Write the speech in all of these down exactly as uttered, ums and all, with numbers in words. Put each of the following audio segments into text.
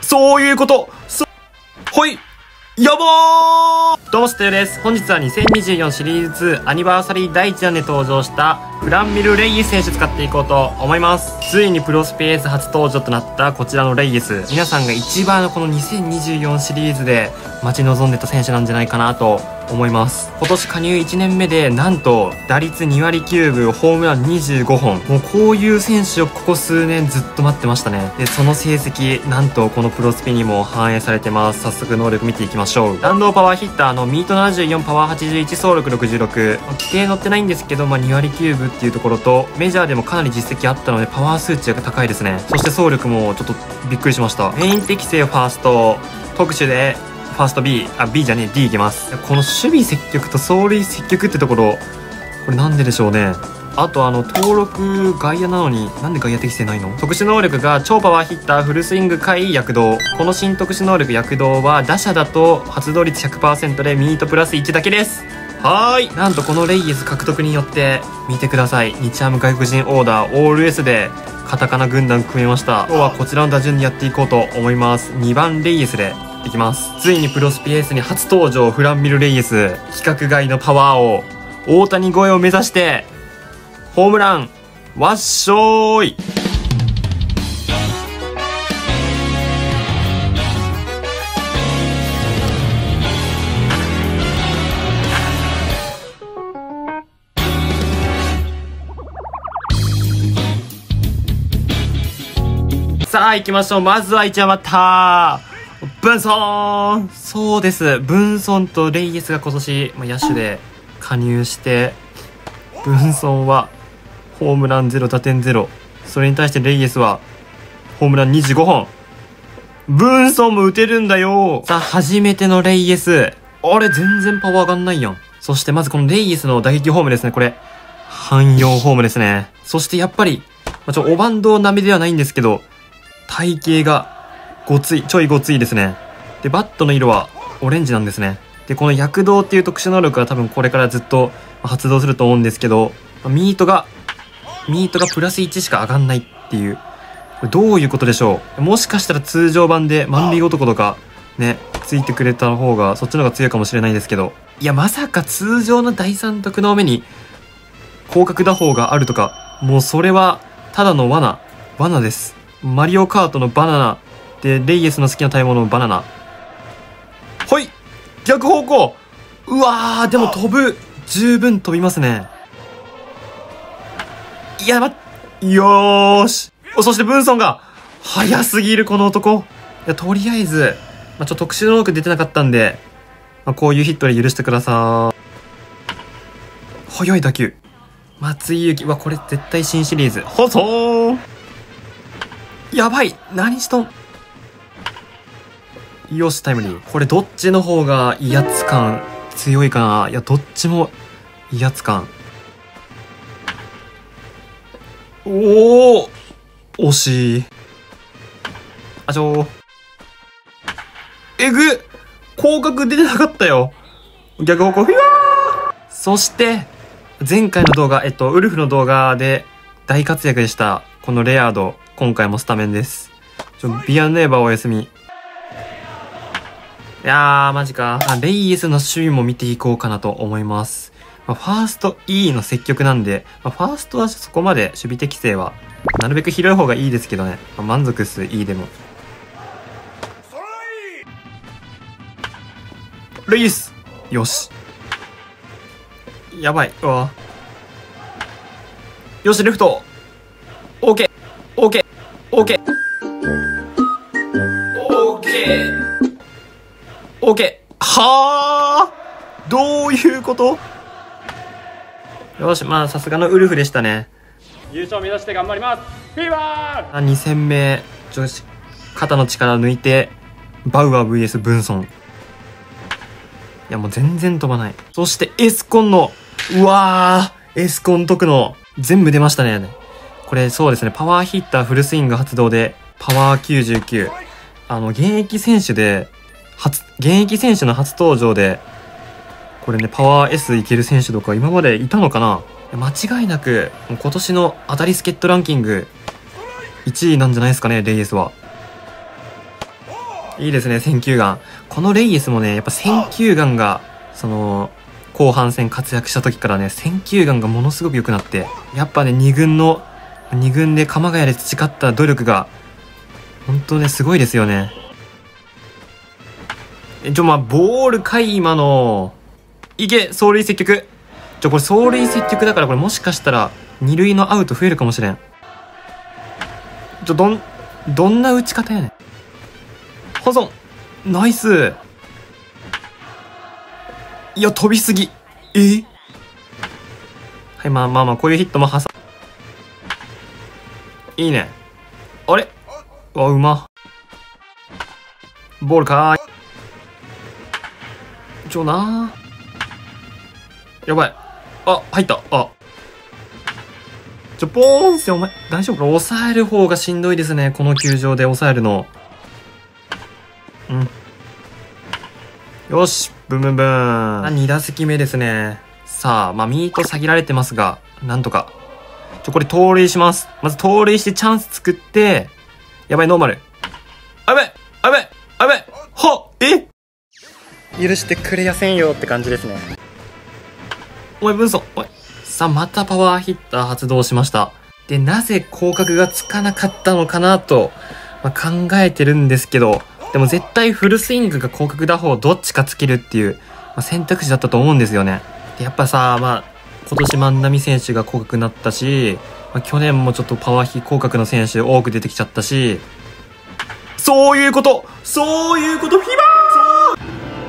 そういうこと。そ、ほい。やばー。どうも、ステヨです。本日はにせんにじゅうよんシリーズアニバーサリーだいいち弾で登場したフランミル・レイエス選手使っていこうと思います。ついにプロスペース初登場となったこちらのレイエス。皆さんが一番このにせんにじゅうよんシリーズで待ち望んでた選手なんじゃないかなと思います。今年加入いちねんめでなんと打率にわりきゅうぶ、ホームランにじゅうごほん。もうこういう選手をここ数年ずっと待ってましたね。で、その成績なんとこのプロスピにも反映されてます。早速能力見ていきましょう。弾道パワーヒッターのミートななじゅうよん、パワーはちじゅういち、走力ろくじゅうろく。規定載ってないんですけど、まあ、にわりきゅうぶっていうところとメジャーでもかなり実績あったのでパワー数値が高いですね。そして走力もちょっとびっくりしました。メイン適正ファースト、特殊でファースト B、あ、B じゃねえ、D いきます。この守備積極と走塁積極ってところ、これなんででしょうね。あとあの、登録外野なのに、なんで外野適正ないの？特殊能力が超パワーヒッター、フルスイング回躍動。この新特殊能力躍動は、打者だと発動率 ひゃくパーセント でミートプラスいちだけです。はーい。なんとこのレイエス獲得によって、見てください。日ハム外国人オーダー、オール S で、カタカナ軍団組めました。今日はこちらの打順でやっていこうと思います。にばんレイエスで。いきます。ついにプロスピエースに初登場、フランミル・レイエス。規格外のパワーを大谷超えを目指してホームランわっしょーい。さあ行きましょう。まずは一番バッターブンソン。そうです。ブンソンとレイエスが今年、まあ、野手で加入して、ブンソンはホームランゼロ、打点ゼロ。それに対してレイエスはホームランにじゅうごほん。ブンソンも打てるんだよ。さあ、初めてのレイエス。あれ、全然パワー上がんないやん。そしてまずこのレイエスの打撃ホームですね。これ、汎用ホームですね。そしてやっぱり、まあ、ちょ、おバンド並みではないんですけど、体型がごつい、ちょいごついですね。で、バットの色はオレンジなんですね。で、この躍動っていう特殊能力は多分これからずっと発動すると思うんですけど、ミートが、ミートがプラスいちしか上がんないっていう、これどういうことでしょう。もしかしたら通常版で万引男とかね、ついてくれた方が、そっちの方が強いかもしれないですけど、いや、まさか通常のだいさん得の目に広角打法があるとか、もうそれはただの罠、罠です。マリオカートのバナナで、レイエスの好きな食べ物のバナナ。ほい、逆方向。うわー、でも飛ぶ。十分飛びますね。いや、ま、よーし。お、そしてブンソンが、速すぎる、この男。いや、とりあえず、まあ、ちょっと特殊能力出てなかったんで、まあ、こういうヒットで許してください。速い打球。松井裕樹。うわ、これ絶対新シリーズ。ほそー。やばい。何しとん。よし、タイムリー。これどっちの方が威圧感強いかな。いや、どっちも威圧感。おお、惜しい。あちょー。えぐっ、広角出てなかったよ。逆方向、フィワー。そして、前回の動画、えっと、ウルフの動画で大活躍でした。このレアード、今回もスタメンです。ちょ、ビアネーバーお休み。いやー、マジか。あ、レイエスの守備も見ていこうかなと思います。まあ、ファースト E の積極なんで、まあ、ファーストはそこまで守備適性は、なるべく広い方がいいですけどね。まあ、満足数 E でも。レイエスよし。やばい。うわ。よし、レフト。オーケー。オーケー。オーケー。オーケー。オーケー。はあ、どういうこと？よし、まあさすがのウルフでしたね。 優勝目指して頑張ります。フィーバー。 に戦目、女子肩の力抜いてバウアー ブイエス ブンソン。いや、もう全然飛ばない。そしてエスコンの、うわー、エスコン特の全部出ましたね。これそうですね、パワーヒッターフルスイング発動でパワーきゅうじゅうきゅう。あの現役選手で初現役選手の初登場でこれね、パワー S いける選手とか今までいたのかな。間違いなく今年の当たり助っ人ランキングいちいなんじゃないですかね、レイエスは。 いいですね、選球眼。このレイエスもね、やっぱ選球眼が、その、後半戦活躍した時からね、選球眼がものすごく良くなって、やっぱね、に軍の、に軍で鎌ヶ谷で培った努力が、本当ね、すごいですよね。え、ちょ、まあ、ボールかい、今の。いけ、走塁積極。ちょ、これ走塁積極だから、これもしかしたら、二塁のアウト増えるかもしれん。ちょ、どん、どんな打ち方やねん。保存。ナイス。いや、飛びすぎ。えはい、まあまあまあ、こういうヒットも挟いいね。あれうわ、うま。ボールかーい。ちょなー。やばい。あ、入った。あ。ちょ、ポーンってお前、大丈夫？抑える方がしんどいですね。この球場で抑えるの。うん。よし。ブンブンブーン。に打席目ですね。さあ、まあ、ミート下げられてますが、なんとか。ちょ、これ盗塁します。まず盗塁してチャンス作って、やばい、ノーマル。あべあべあべはえ許してくれやせんよって感じですね。おい、ブンソン。おい。さあ、またパワーヒッター発動しました。で、なぜ広角がつかなかったのかなと、まあ、考えてるんですけど、でも絶対フルスイングが広角打法どっちかつけるっていう、まあ、選択肢だったと思うんですよね。で、やっぱさ、まあ、今年万波選手が広角になったし、まあ、去年もちょっとパワーヒ広角の選手多く出てきちゃったし、そういうことそういうことフィバー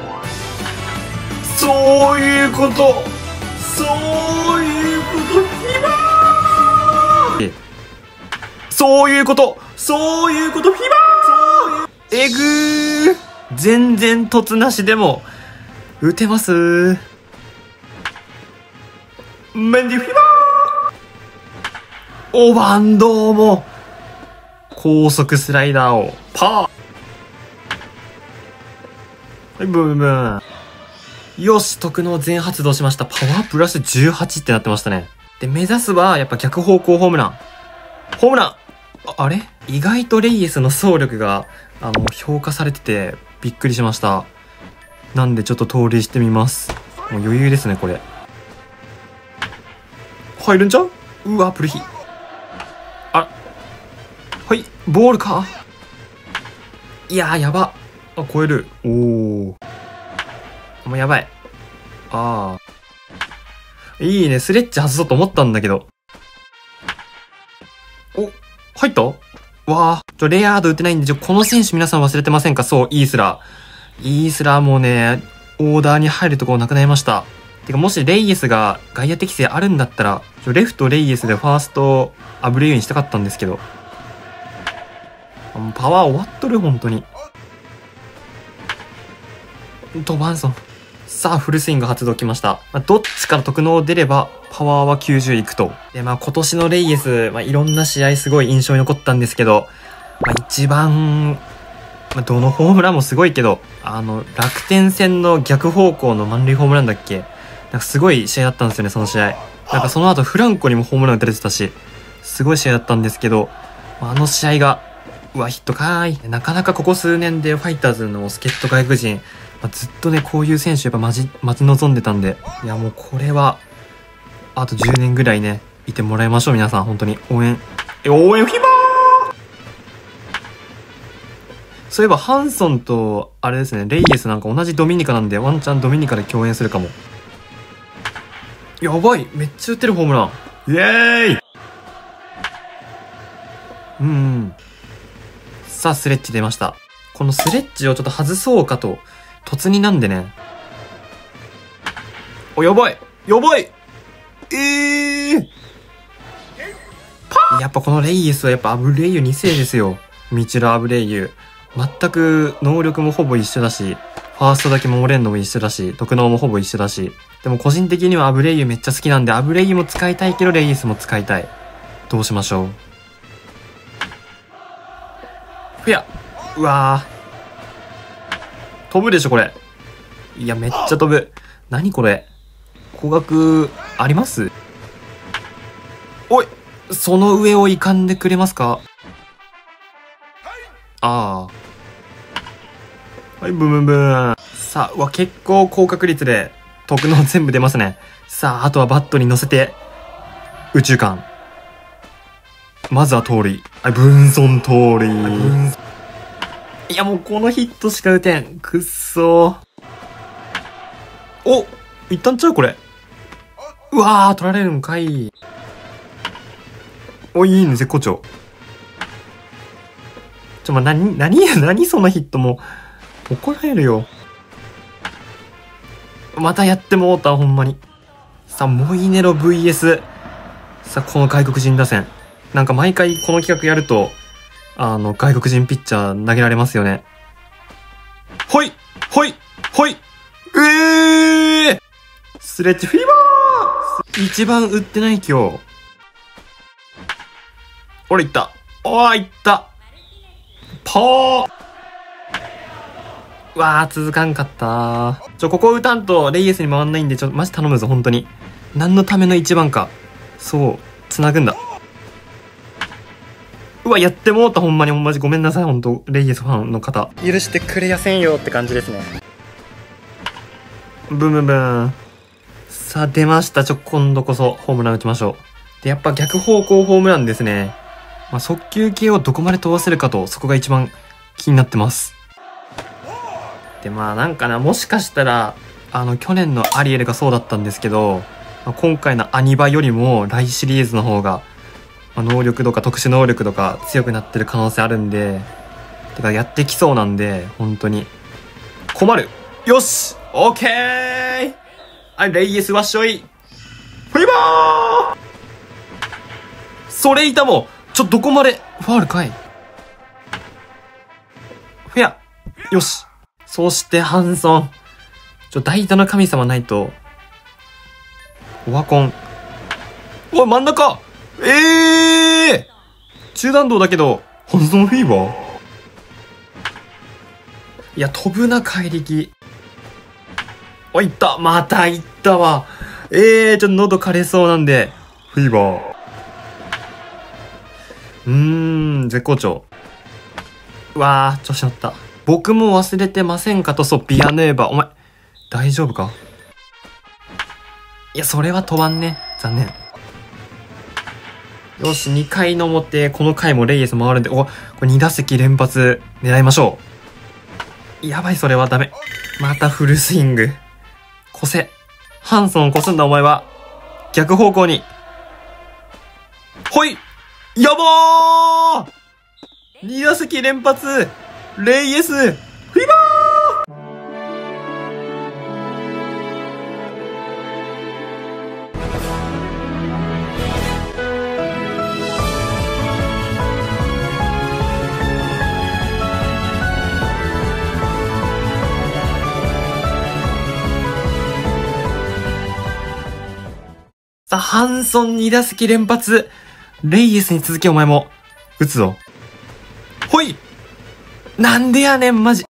そういうことそういうことフィバーそういうことそういうことフィバーえぐー全然凸なしでも打てますーメンディフィバーおバンドも高速スライダーをパーはいブンブンよし特能全発動しました。パワープラスじゅうはちってなってましたね。で目指すはやっぱ逆方向ホームランホームラン あ, あれ意外とレイエスの走力があの評価されててびっくりしました。なんでちょっと盗塁してみます。もう余裕ですねこれ。入るんちゃううわプルヒあはいボールかいやーやばあ超えるおおもうやばいああいいねスレッチ外そうと思ったんだけどお入ったわあちょレアード打ってないんでちょこの選手皆さん忘れてませんかそうイースラーイースラーもねオーダーに入るところなくなりましたてかもしレイエスが外野適性あるんだったらレフトレイエスでファーストアブレイユにしたかったんですけどパワー終わっとる本当にトバンソンさあフルスイング発動きました、まあ、どっちから特能出ればパワーはきゅうじゅういくとでまあ今年のレイエス、まあ、いろんな試合すごい印象に残ったんですけど、まあ、一番、まあ、どのホームランもすごいけどあの楽天戦の逆方向の満塁ホームランだっけなんかすごい試合だったんですよねその試合なんかその後フランコにもホームラン打たれてたしすごい試合だったんですけどあの試合がうわヒットかーいなかなかここ数年でファイターズの助っ人外国人、まあ、ずっとねこういう選手やっぱ待ち待ち望んでたんでいやもうこれはあとじゅうねんぐらいねいてもらいましょう皆さん本当に応援え応援フィバーそういえばハンソンとあれですねレイエスなんか同じドミニカなんでワンチャンドミニカで共演するかもやばいめっちゃ打ってるホームランイエーイうんうんさあスレッチ出ましたこのスレッチをちょっと外そうかと突になんでねおやばいやばいえーやっぱこのレイエスはやっぱアブレイユに世ですよミチル・アブレイユ全く能力もほぼ一緒だしファーストだけ守れんのも一緒だし特能もほぼ一緒だしでも個人的にはアブレイユめっちゃ好きなんでアブレイユも使いたいけどレイエスも使いたいどうしましょうふやうわー飛ぶでしょこれいやめっちゃ飛ぶ何これ高額ありますおいその上をいかんでくれますかああはい、ブンブンブン。さあ、うわ、結構高確率で、特能全部出ますね。さあ、あとはバットに乗せて、宇宙間。まずは盗塁。はい、分損盗塁。いや、もうこのヒットしか打てん。くっそー。お、一旦ちゃうこれ。うわー、取られるんかい。お、いいね、絶好調。ちょ、ま、なに、なに、なにそのヒットもう、怒られるよ。またやってもうた、ほんまに。さあ、モイネロ ブイエス。さあ、この外国人打線。なんか毎回この企画やると、あの、外国人ピッチャー投げられますよね。ほいほいほい、えースレッジフィーバー。一番打ってない今日。俺いった。おー、いった。ポー。うわー、続かんかったー。ちょ、ここ打たんとレイエスに回んないんで、ちょ、マジ頼むぞ、本当に。何のための一番か。そう、繋ぐんだ。うわ、やってもうた、ほんまに、ほんまに。ごめんなさい、ほんと。レイエスファンの方。許してくれやせんよって感じですね。ブンブンブン。さあ、出ました。ちょ、今度こそ、ホームラン打ちましょう。で、やっぱ逆方向ホームランですね。まあ、速球系をどこまで飛ばせるかと、そこが一番気になってます。で、まあ、なんかな、もしかしたら、あの、去年のアリエルがそうだったんですけど、まあ、今回のアニバよりも、来シリーズの方が、まあ、能力とか特殊能力とか強くなってる可能性あるんで、てか、やってきそうなんで、本当に。困る。よしオッケー。はい、レイエスわっしょい。フィーバー。それいたもん。ちょ、どこまで、ファールかい。フェア。よし。そして、ハンソン。ちょ、代打の神様ないと。オワコン。おい、真ん中。ええー、中弾道だけど、ハンソンフィーバー。いや、飛ぶな、怪力。お、いった。またいったわ。ええー、ちょっと喉枯れそうなんで、フィーバー。うーん、絶好調。うわー、調子乗った。僕も忘れてませんかと、そう、ビアヌーバ。お前、大丈夫か？いや、それは飛ばんね。残念。よし、にかいの表、この回もレイエス回るんで、お、これに打席連発狙いましょう。やばい、それはダメ。またフルスイング。越せ。ハンソン越すんだ、お前は。逆方向に。ほい！やばー！ に 打席連発レイエスフィーバー。さあ、ハンソンに打席連発。レイエスに続きお前も、打つぞ。ほい！なんでやねん、マジ。